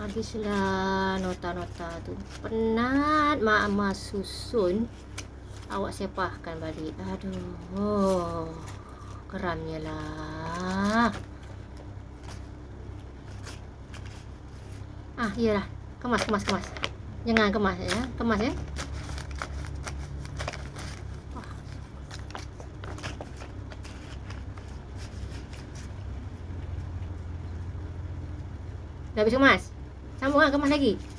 Habislah nota-nota tu. Penat mak susun. Awak sepahkan balik. Aduh. Geramnya lah. Iyalah. Kemas. Jangan kemas ya. Kemas ya. Dah habis kemas. Sambung lah, kemas lagi.